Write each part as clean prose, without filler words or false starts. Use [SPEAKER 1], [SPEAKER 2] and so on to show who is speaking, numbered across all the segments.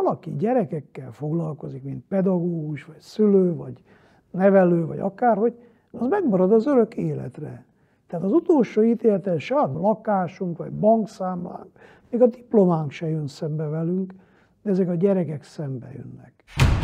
[SPEAKER 1] valaki gyerekekkel foglalkozik, mint pedagógus, vagy szülő, vagy nevelő, vagy akárhogy, az megmarad az örök életre. Tehát az utolsó ítélete saját lakásunk, vagy bankszámlánk, még a diplománk se jön szembe velünk, de ezek a gyerekek szembe jönnek.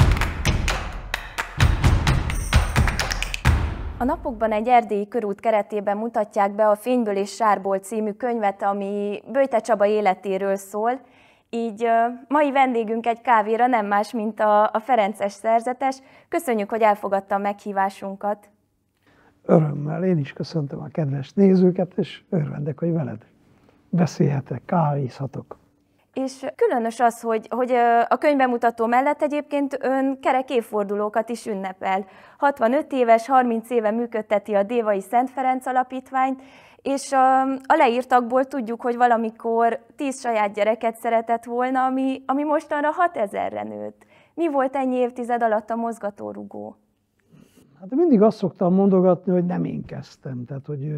[SPEAKER 2] A napokban egy erdélyi körút keretében mutatják be a Fényből és Sárból című könyvet, ami Böjte Csaba életéről szól. Így mai vendégünk egy kávéra nem más, mint a ferences szerzetes. Köszönjük, hogy elfogadta a meghívásunkat.
[SPEAKER 1] Örömmel, én is köszöntöm a kedves nézőket, és örvendek, hogy veled beszélhetek, kávézhatok.
[SPEAKER 2] És különös az, hogy a könyvbemutató mellett egyébként ön kerek évfordulókat is ünnepel. 65 éves, 30 éve működteti a Dévai Szent Ferenc Alapítványt, és a leírtakból tudjuk, hogy valamikor 10 saját gyereket szeretett volna, ami mostanra 6000-re nőtt. Mi volt ennyi évtized alatt a mozgatórugó?
[SPEAKER 1] Hát mindig azt szoktam mondogatni, hogy nem én kezdtem, tehát hogy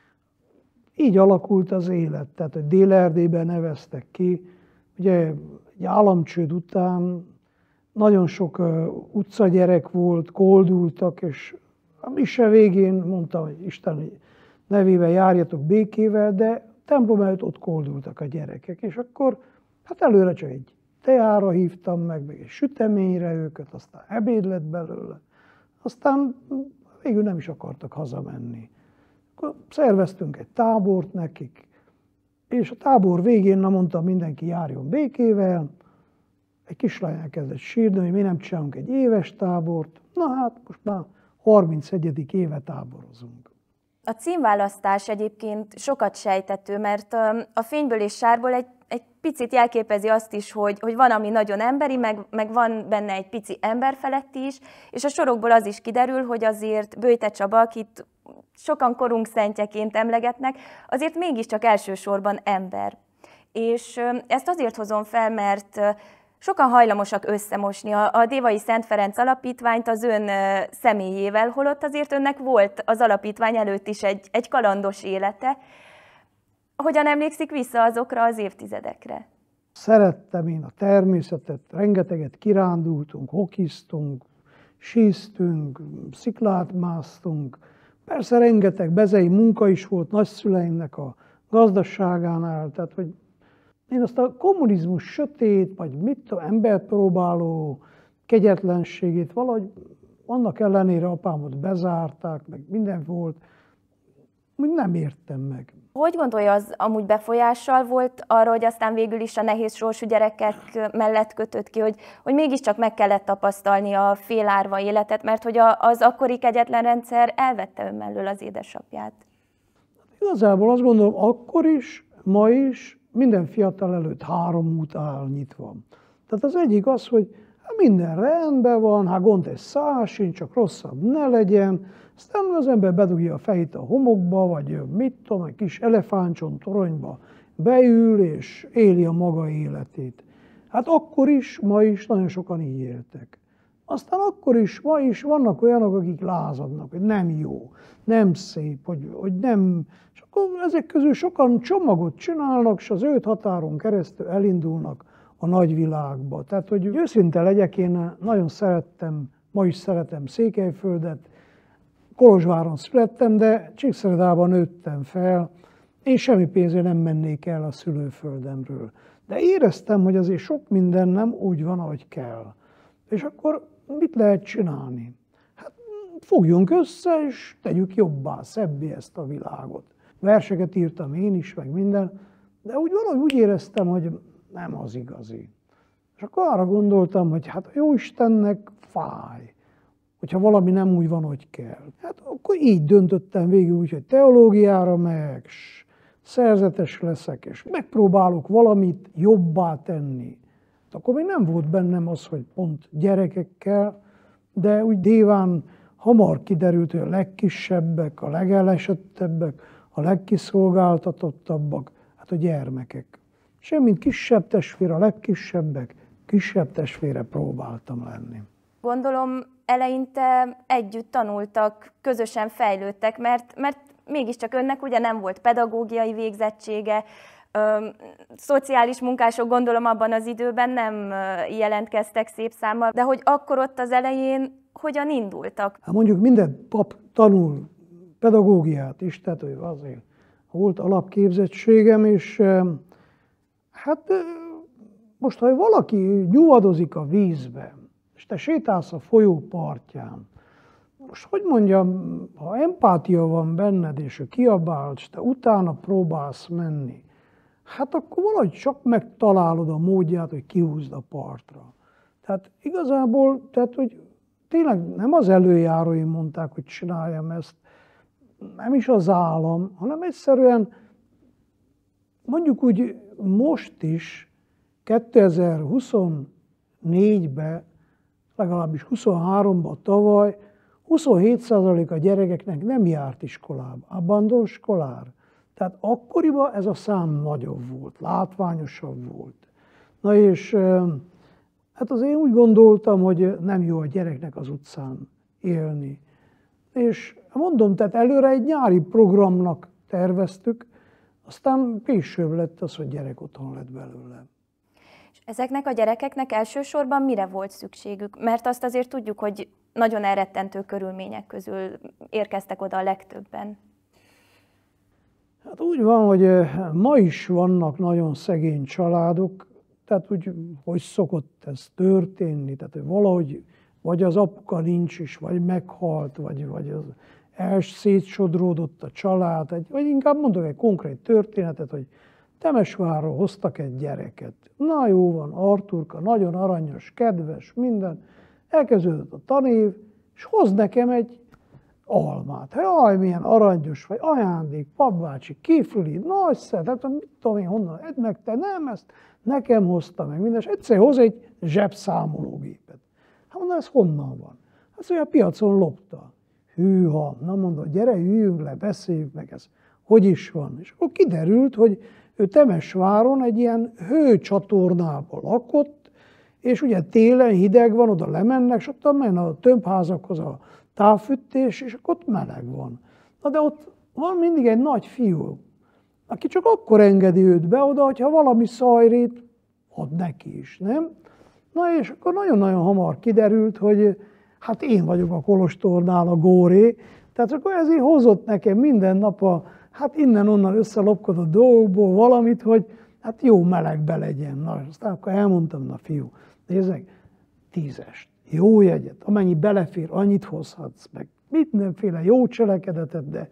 [SPEAKER 1] így alakult az élet, tehát hogy Dél-Erdélyben neveztek ki. Ugye egy államcsőd után nagyon sok utcagyerek volt, koldultak, és a mise végén mondta, hogy Isten nevével járjatok békével, de templom előtt ott koldultak a gyerekek, és akkor hát előre csak egy teára hívtam meg egy süteményre őket, aztán ebéd lett belőle, aztán végül nem is akartak hazamenni. Akkor szerveztünk egy tábort nekik, és a tábor végén mondta, mindenki járjon békével. Egy kislány elkezdett sírni, hogy mi nem csinálunk egy éves tábort. Na hát most már 31. éve táborozunk.
[SPEAKER 2] A címválasztás egyébként sokat sejtető, mert a Fényből és Sárból egy picit jelképezi azt is, hogy van, ami nagyon emberi, meg van benne egy pici emberfeletti is, és a sorokból az is kiderül, hogy azért Böjte Csaba, akit sokan korunk szentjeként emlegetnek, azért mégiscsak elsősorban ember. És ezt azért hozom fel, mert sokan hajlamosak összemosni a Dévai Szent Ferenc Alapítványt az ön személyével, holott azért önnek volt az alapítvány előtt is egy kalandos élete. Hogyan emlékszik vissza azokra az évtizedekre?
[SPEAKER 1] Szerettem én a természetet, rengeteget kirándultunk, hokiztunk, síztünk, sziklát másztunk. Persze rengeteg bezei munka is volt nagyszüleimnek a gazdaságánál, tehát hogy én azt a kommunizmus sötét, vagy mit tudom, emberpróbáló kegyetlenségét valahogy annak ellenére apámot bezárták, meg minden volt, úgy nem értem meg.
[SPEAKER 2] Hogy gondolja, az amúgy befolyással volt arra, hogy aztán végül is a nehéz sorsú gyerekek mellett kötött ki, hogy mégiscsak meg kellett tapasztalni a félárva életet, mert hogy az akkori kegyetlen rendszer elvette ön mellől az édesapját?
[SPEAKER 1] Igazából azt gondolom, akkor is, ma is minden fiatal előtt 3 út áll nyitva. Tehát az egyik az, hogy minden rendben van, hát gond egy szál sincs, csak rosszabb ne legyen. Aztán az ember bedugja a fejét a homokba, vagy mit tudom, egy kis elefántcsont toronyba beül, és éli a maga életét. Hát akkor is, ma is nagyon sokan így éltek. Aztán akkor is, ma is vannak olyanok, akik lázadnak, hogy nem jó, nem szép, hogy nem... És akkor ezek közül sokan csomagot csinálnak, és az 5 határon keresztül elindulnak a nagyvilágba. Tehát, hogy őszinte legyek, én nagyon szerettem, ma is szeretem Székelyföldet, Kolozsváron születtem, de Csíkszeredában nőttem fel. Én semmi pénzért nem mennék el a szülőföldemről. De éreztem, hogy azért sok minden nem úgy van, ahogy kell. És akkor mit lehet csinálni? Hát fogjunk össze, és tegyük jobbá, szebbé ezt a világot. Verseket írtam én is, meg minden, de valahogy úgy éreztem, hogy nem az igazi. És akkor arra gondoltam, hogy hát a Jóistennek fáj, hogyha valami nem úgy van, hogy kell. Hát akkor így döntöttem végül úgy, hogy teológiára megyek, szerzetes leszek, és megpróbálok valamit jobbá tenni. Akkor még nem volt bennem az, hogy pont gyerekekkel, de úgy déván hamar kiderült, hogy a legkisebbek, a legelesettebbek, a legkiszolgáltatottabbak, hát a gyermekek. És én, mint kisebb testvér, a legkisebbek, kisebb testvére próbáltam lenni.
[SPEAKER 2] Gondolom eleinte együtt tanultak, közösen fejlődtek, mert mégiscsak önnek ugye nem volt pedagógiai végzettsége, Szociális munkások gondolom abban az időben nem jelentkeztek szép számmal, de hogy akkor ott az elején hogyan indultak?
[SPEAKER 1] Hát mondjuk minden pap tanul pedagógiát is, tehát hogy azért volt alapképzettségem, és hát most, ha valaki nyugadozik a vízbe, és te sétálsz a folyó partján, most hogy mondjam, ha empátia van benned, és ő kiabál, és te utána próbálsz menni, hát akkor valahogy csak megtalálod a módját, hogy kihúzd a partra. Tehát igazából, tehát, hogy tényleg nem az előjáróim mondták, hogy csináljam ezt, nem is az állam, hanem egyszerűen mondjuk úgy most is, 2024-ben, legalábbis 23-ban tavaly, 27% a gyerekeknek nem járt iskolába, abandon skolár. Tehát akkoriban ez a szám nagyobb volt, látványosabb volt. Na és hát az én úgy gondoltam, hogy nem jó a gyereknek az utcán élni. És mondom, tehát előre egy nyári programnak terveztük, aztán később lett az, hogy gyerek otthon lett belőle.
[SPEAKER 2] És ezeknek a gyerekeknek elsősorban mire volt szükségük? Mert azt azért tudjuk, hogy nagyon elrettentő körülmények közül érkeztek oda a legtöbben.
[SPEAKER 1] Hát úgy van, hogy ma is vannak nagyon szegény családok, tehát úgy, hogy szokott ez történni, tehát hogy valahogy vagy az apuka nincs is, vagy meghalt, vagy az szétsodródott a család, vagy inkább mondok egy konkrét történetet, hogy Temesvárról hoztak egy gyereket. Na jó van, Arturka, nagyon aranyos, kedves, minden. Elkezdődött a tanév, és hoz nekem egy almát. Jaj, milyen aranyos vagy, ajándék, papbácsi, kifli, nagy szeret, mit tudom én honnan, edd meg te, nem, ezt nekem hozta meg minden, és egyszer hoz egy zsebszámológépet. Hát mondom, ez honnan van? Hát szóval a piacon lopta. Hűha, na mondom, gyere, üljünk le, beszéljük meg ezt. Hogy is van? És akkor kiderült, hogy ő Temesváron egy ilyen hőcsatornában lakott, és ugye télen hideg van, oda lemennek, és ott mennek a tömbházakhoz a távfűtés, és akkor ott meleg van. Na de ott van mindig egy nagy fiú, aki csak akkor engedi őt be oda, hogyha valami szajrét ad neki is, nem? Na és akkor nagyon-nagyon hamar kiderült, hogy hát én vagyok a kolostornál a góré, tehát akkor ezért hozott nekem minden nap hát innen-onnan összelopkodott dolgokból valamit, hogy hát jó melegbe legyen. Na, aztán akkor elmondtam, na fiú, nézzek, 10-est, jó jegyet, amennyi belefér, annyit hozhatsz meg. Mindenféle jó cselekedetet, de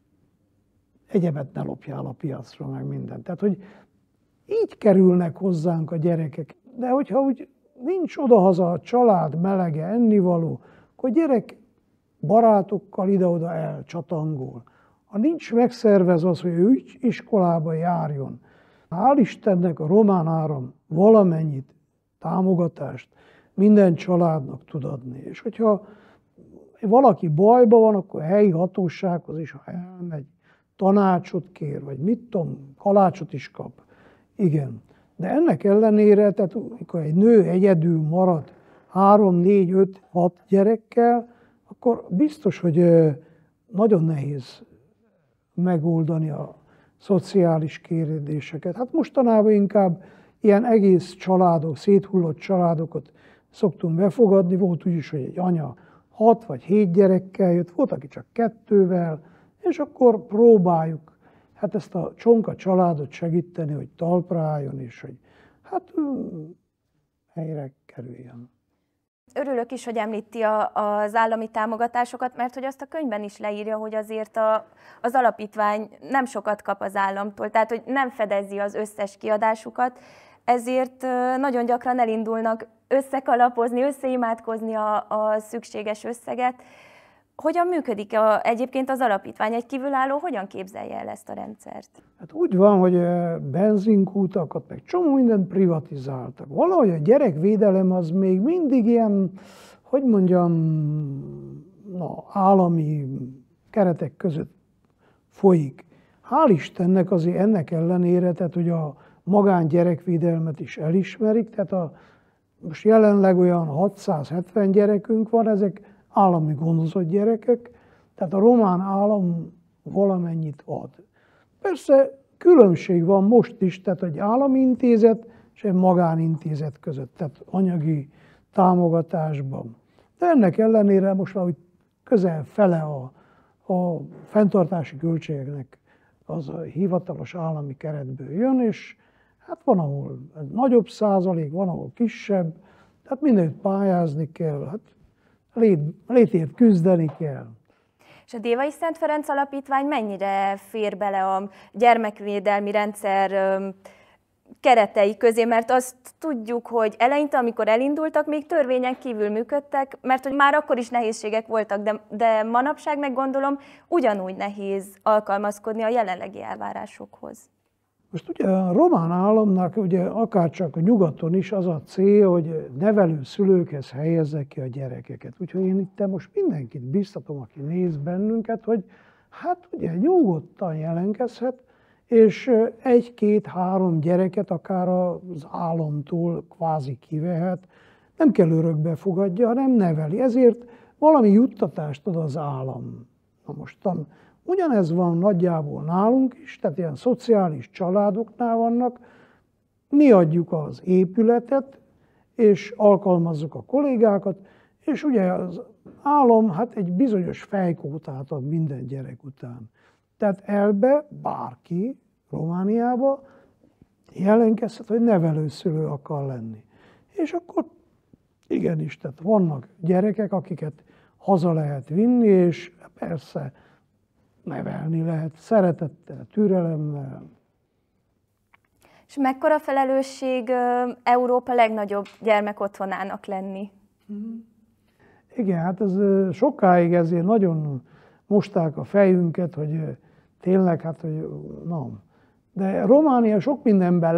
[SPEAKER 1] egyebet ne lopjál a piacra, meg mindent. Tehát, hogy így kerülnek hozzánk a gyerekek. De hogyha úgy nincs odahaza a család, melege, ennivaló, akkor a gyerek barátokkal ide-oda elcsatangol. Ha nincs megszervezve az, hogy ő iskolába járjon, hál' Istennek a Román Áram valamennyit támogatást minden családnak tud adni. És hogyha valaki bajban van, akkor a helyi hatósághoz is, ha elmegy, tanácsot kér, vagy mit tudom, kalácsot is kap. Igen. De ennek ellenére, tehát amikor egy nő egyedül marad 3, 4, 5, 6 gyerekkel, akkor biztos, hogy nagyon nehéz megoldani a szociális kérdéseket. Hát mostanában inkább ilyen egész családok, széthullott családokat szoktunk befogadni. Volt úgy is, hogy egy anya 6 vagy 7 gyerekkel jött, volt, aki csak 2-vel, és akkor próbáljuk hát ezt a csonka családot segíteni, hogy talpra álljon, és hogy hát helyre kerüljön.
[SPEAKER 2] Örülök is, hogy említi az állami támogatásokat, mert hogy azt a könyvben is leírja, hogy azért az alapítvány nem sokat kap az államtól, tehát hogy nem fedezi az összes kiadásukat, ezért nagyon gyakran elindulnak összekalapozni, összeimádkozni a szükséges összeget. Hogyan működik egyébként az alapítvány? Egy kívülálló hogyan képzelje el ezt a rendszert?
[SPEAKER 1] Hát úgy van, hogy benzinkútakat, meg csomó mindent privatizáltak. Valahogy a gyerekvédelem az még mindig ilyen, hogy mondjam, állami keretek között folyik. Hál' Istennek azért ennek ellenére, tehát hogy a magángyerekvédelmet is elismerik, tehát most jelenleg olyan 670 gyerekünk van, ezek állami gondozott gyerekek, tehát a román állam valamennyit ad. Persze különbség van most is, tehát egy állami intézet és egy magánintézet között, tehát anyagi támogatásban. De ennek ellenére most már közel fele a fenntartási költségeknek az a hivatalos állami keretből jön, és hát van, ahol nagyobb százalék, van, ahol kisebb, tehát mindenütt pályázni kell, hát létért küzdeni kell.
[SPEAKER 2] És a Dévai Szent Ferenc Alapítvány mennyire fér bele a gyermekvédelmi rendszer keretei közé, mert azt tudjuk, hogy eleinte, amikor elindultak, még törvényen kívül működtek, mert hogy már akkor is nehézségek voltak, de manapság meg gondolom ugyanúgy nehéz alkalmazkodni a jelenlegi elvárásokhoz.
[SPEAKER 1] Most ugye a román államnak, ugye akárcsak a nyugaton is az a cél, hogy nevelő szülőkhez helyezze ki a gyerekeket. Úgyhogy én itt most mindenkit biztatom, aki néz bennünket, hogy hát ugye nyugodtan jelentkezhet, és 1-2-3 gyereket akár az államtól kvázi kivehet, nem kell örökbe fogadja, hanem neveli. Ezért valami juttatást ad az állam. Na mostan ugyanez van nagyjából nálunk is, tehát ilyen szociális családoknál vannak, mi adjuk az épületet, és alkalmazzuk a kollégákat, és ugye az állam hát egy bizonyos fejkótát ad minden gyerek után. Tehát elbe bárki Romániába jelentkezhet, hogy nevelőszülő akar lenni. És akkor igenis, tehát vannak gyerekek, akiket haza lehet vinni, és persze nevelni lehet szeretettel, türelemmel.
[SPEAKER 2] És mekkora felelősség Európa legnagyobb gyermekotthonának lenni?
[SPEAKER 1] Igen, hát ez sokáig ezért nagyon mosták a fejünket, hogy tényleg, hát, hogy na. De Románia sok mindenben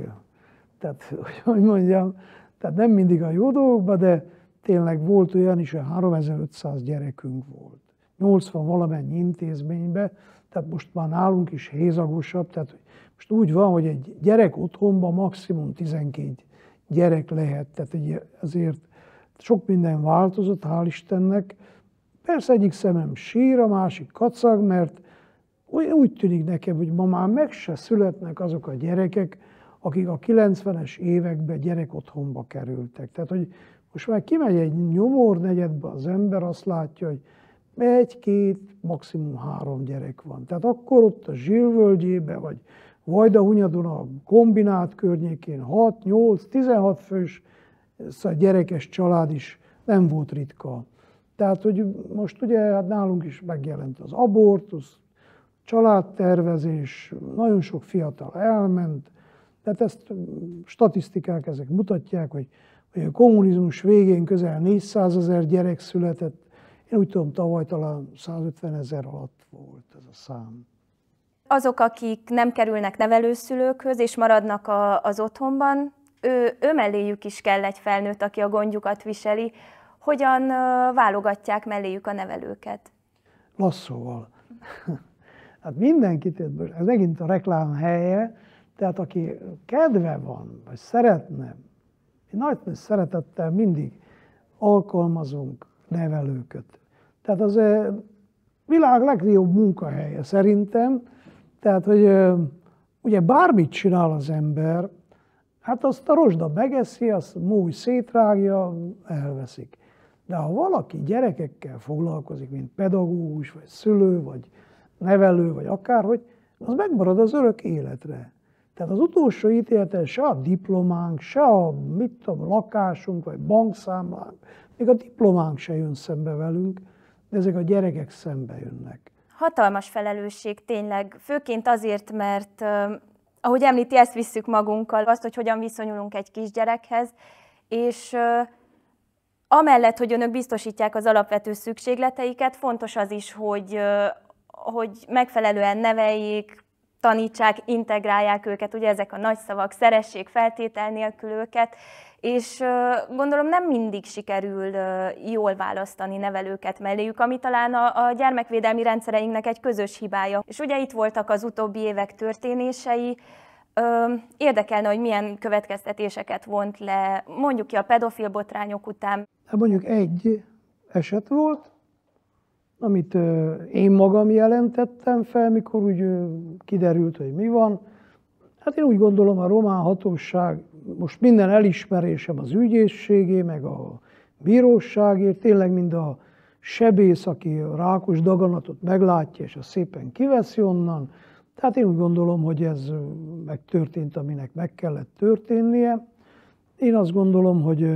[SPEAKER 1] tehát, hogy mondjam, tehát nem mindig a jó dolgokban, de tényleg volt olyan is, hogy 3500 gyerekünk volt. 80 valamennyi intézményben, tehát most már nálunk is hézagosabb, tehát most úgy van, hogy egy gyerek otthonban maximum 12 gyerek lehet, tehát azért sok minden változott, hál' Istennek. Persze egyik szemem sír, a másik kacag, mert úgy tűnik nekem, hogy ma már meg se születnek azok a gyerekek, akik a 90-es években gyerekotthonba kerültek. Tehát, hogy most már kimegy egy nyomornegyedbe az ember, azt látja, hogy 1-2, maximum 3 gyerek van. Tehát akkor ott a Zsilvölgyében, vagy Vajdahunyadon a kombinát környékén 6, 8, 16 fős gyerekes család is nem volt ritka. Tehát, hogy most ugye hát nálunk is megjelent az abortusz, családtervezés, nagyon sok fiatal elment, tehát ezt statisztikák ezek mutatják, hogy a kommunizmus végén közel 400 000 gyerek született, én úgy tudom, tavaly talán 150 000 alatt volt ez a szám.
[SPEAKER 2] Azok, akik nem kerülnek nevelőszülőkhöz és maradnak az otthonban, ő melléjük is kell egy felnőtt, aki a gondjukat viseli. Hogyan válogatják melléjük a nevelőket?
[SPEAKER 1] Lasszóval. Hát mindenkit, ez megint a reklám helye, tehát aki kedve van, vagy szeretne, mi nagy szeretettel mindig alkalmazunk nevelőket. Tehát az a világ legjobb munkahelye szerintem, tehát hogy ugye bármit csinál az ember, hát azt a rozsda megeszi, azt múj szétrágja, elveszik. De ha valaki gyerekekkel foglalkozik, mint pedagógus, vagy szülő, vagy nevelő, vagy akárhogy, az megmarad az örök életre. Tehát az utolsó ítéleten se a diplománk, se a lakásunk, vagy bankszámlánk, még a diplománk se jön szembe velünk, de ezek a gyerekek szembe jönnek.
[SPEAKER 2] Hatalmas felelősség tényleg, főként azért, mert ahogy említi, ezt visszük magunkkal, azt, hogy hogyan viszonyulunk egy kisgyerekhez, és amellett, hogy önök biztosítják az alapvető szükségleteiket, fontos az is, hogy megfelelően neveljék, tanítsák, integrálják őket, ugye ezek a nagy szavak, szeressék feltétel nélkül őket, és gondolom nem mindig sikerül jól választani nevelőket melléjük, ami talán a gyermekvédelmi rendszereinknek egy közös hibája. És ugye itt voltak az utóbbi évek történései, érdekelne, hogy milyen következtetéseket vont le, mondjuk ki a pedofil botrányok után.
[SPEAKER 1] Mondjuk egy eset volt, amit én magam jelentettem fel, mikor úgy kiderült, hogy mi van. Hát én úgy gondolom, a román hatóság, most minden elismerésem az ügyészségé, meg a bíróságért, tényleg mind a sebész, aki a rákos daganatot meglátja, és azt szépen kiveszi onnan. Tehát én úgy gondolom, hogy ez megtörtént, aminek meg kellett történnie. Én azt gondolom, hogy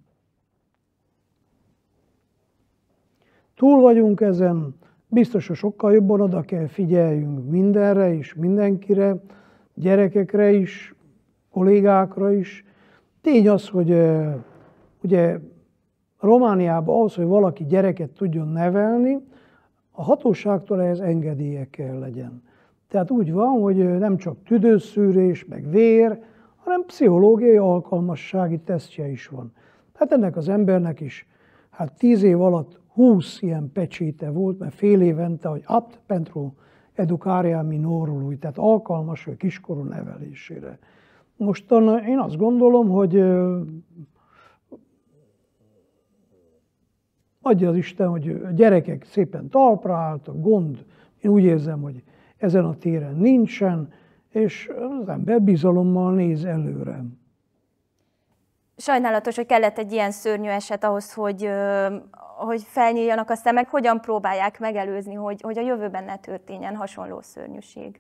[SPEAKER 1] túl vagyunk ezen, biztos, hogy sokkal jobban oda kell figyeljünk mindenre és mindenkire, gyerekekre is, kollégákra is. Tény az, hogy ugye Romániában ahhoz, hogy valaki gyereket tudjon nevelni, a hatóságtól ehhez engedélye kell legyen. Tehát úgy van, hogy nem csak tüdőszűrés, meg vér, hanem pszichológiai alkalmassági tesztje is van. Hát ennek az embernek is 10 év alatt 20 ilyen pecséte volt, mert fél évente, hogy apt pentru educarea minorului, tehát alkalmas a kiskorú nevelésére. Mostan én azt gondolom, hogy adja az Isten, hogy a gyerekek szépen talpra álltak, gond, én úgy érzem, hogy ezen a téren nincsen, és az ember bizalommal néz előre.
[SPEAKER 2] Sajnálatos, hogy kellett egy ilyen szörnyű eset ahhoz, hogy felnyíljanak a szemek. Hogyan próbálják megelőzni, hogy a jövőben ne történjen hasonló szörnyűség?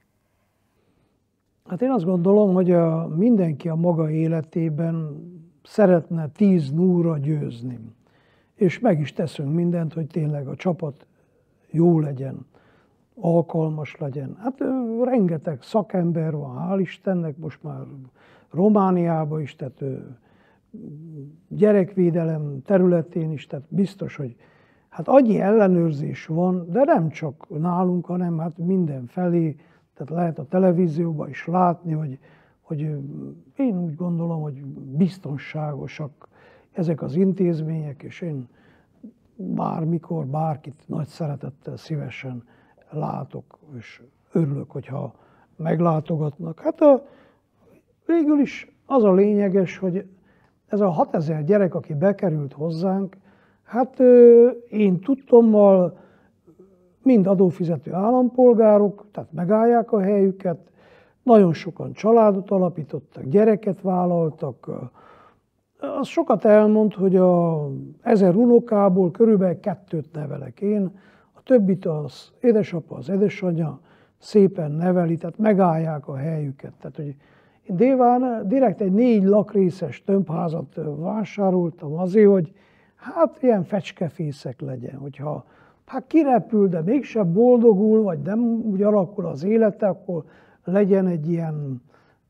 [SPEAKER 1] Hát én azt gondolom, hogy mindenki a maga életében szeretne 10 0-ra győzni. És meg is teszünk mindent, hogy tényleg a csapat jó legyen, alkalmas legyen. Hát rengeteg szakember van, hál' Istennek, most már Romániában is, tehát gyerekvédelem területén is, tehát biztos, hogy hát annyi ellenőrzés van, de nem csak nálunk, hanem hát mindenfelé, tehát lehet a televízióban is látni, hogy én úgy gondolom, hogy biztonságosak ezek az intézmények, és én bármikor, bárkit nagy szeretettel szívesen látok, és örülök, hogyha meglátogatnak. Hát végül is az a lényeges, hogy ez a 6000 gyerek, aki bekerült hozzánk, hát én tudtommal mind adófizető állampolgárok, tehát megállják a helyüket, nagyon sokan családot alapítottak, gyereket vállaltak. Az sokat elmond, hogy a 1000 unokából körülbelül 2-t nevelek én, a többit az édesapa, az édesanyja szépen neveli, tehát megállják a helyüket. Tehát, hogy én Déván direkt egy 4 lakrészes tömbházat vásároltam azért, hogy hát ilyen fecskefészek legyen, hogyha hát kirepül, de mégsem boldogul, vagy nem úgy alakul az élete, akkor legyen egy ilyen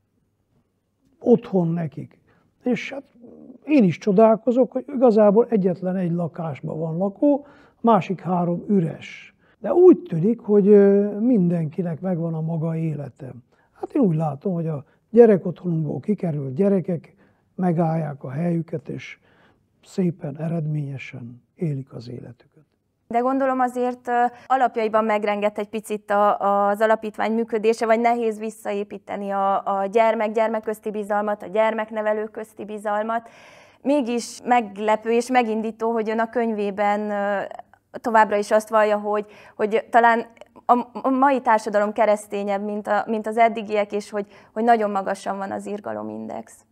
[SPEAKER 1] otthon nekik. És hát én is csodálkozok, hogy igazából egyetlen egy lakásban van lakó, másik 3 üres. De úgy tűnik, hogy mindenkinek megvan a maga élete. Hát én úgy látom, hogy a gyerekotthonunkból kikerült gyerekek megállják a helyüket, és szépen, eredményesen élik az életüket.
[SPEAKER 2] De gondolom azért alapjaiban megrengett egy picit az alapítvány működése, vagy nehéz visszaépíteni a gyermek közti bizalmat, a gyermeknevelő közti bizalmat. Mégis meglepő és megindító, hogy ön a könyvében továbbra is azt vallja, hogy talán a mai társadalom keresztényebb, mint az eddigiek, és hogy nagyon magasan van az irgalomindex.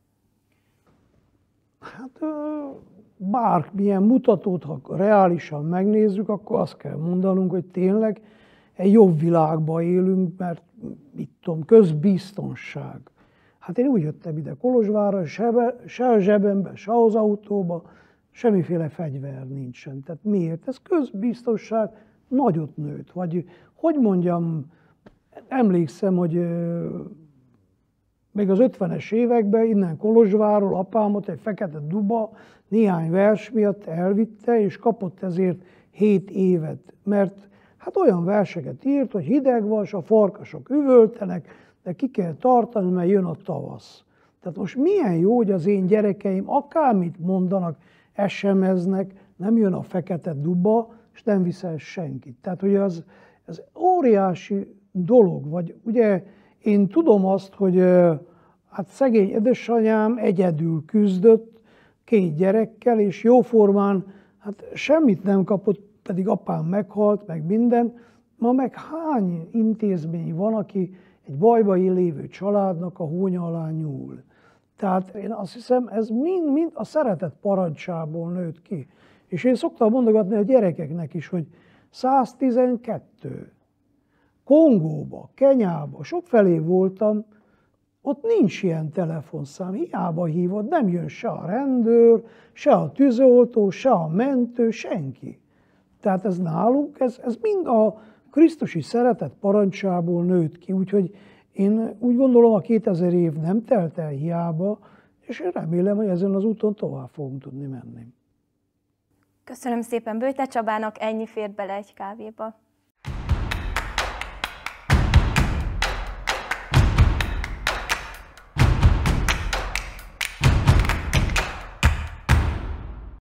[SPEAKER 1] Hát bármilyen mutatót, ha reálisan megnézzük, akkor azt kell mondanunk, hogy tényleg egy jobb világban élünk, mert mit tudom, közbiztonság. Hát én úgy jöttem ide Kolozsvárra, se a zsebemben, se az autóba, semmiféle fegyver nincsen. Tehát miért? Ez közbiztonság nagyot nőtt. Vagy hogy mondjam, emlékszem, hogy még az 50-es években innen Kolozsvárról apámot egy fekete duba néhány vers miatt elvitte, és kapott ezért 7 évet. Mert hát olyan verseket írt, hogy hideg van, és a farkasok üvöltenek, de ki kell tartani, mert jön a tavasz. Tehát most milyen jó, hogy az én gyerekeim akármit mondanak, SMS-nek, nem jön a fekete duba, és nem viszel senkit. Tehát, hogy ez óriási dolog. Vagy ugye én tudom azt, hogy hát szegény édesanyám egyedül küzdött 2 gyerekkel, és jóformán hát semmit nem kapott, pedig apám meghalt, meg minden. Ma meg hány intézmény van, aki egy bajban lévő családnak a hónya alá nyúl. Tehát én azt hiszem, ez mind a szeretet parancsából nőtt ki. És én szoktam mondogatni a gyerekeknek is, hogy 112. Kongóba, Kenyába, sokfelé voltam, ott nincs ilyen telefonszám, hiába hívod, nem jön se a rendőr, se a tűzoltó, se a mentő, senki. Tehát ez nálunk, ez mind a krisztusi szeretet parancsából nőtt ki, úgyhogy én úgy gondolom, a 2000 év nem telt el hiába, és én remélem, hogy ezen az úton tovább fogunk tudni menni.
[SPEAKER 2] Köszönöm szépen Böjte Csabának, ennyi fért bele egy kávéba.